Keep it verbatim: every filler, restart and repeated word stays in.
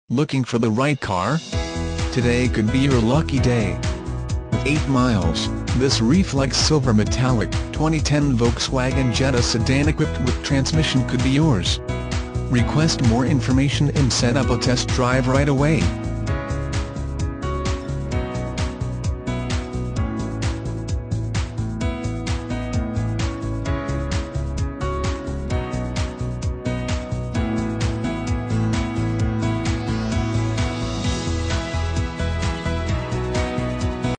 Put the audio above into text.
Looking for the right car? Today could be your lucky day. With eight miles, this Reflex Silver Metallic twenty ten Volkswagen Jetta Sedan equipped with transmission could be yours. Request more information and set up a test drive right away.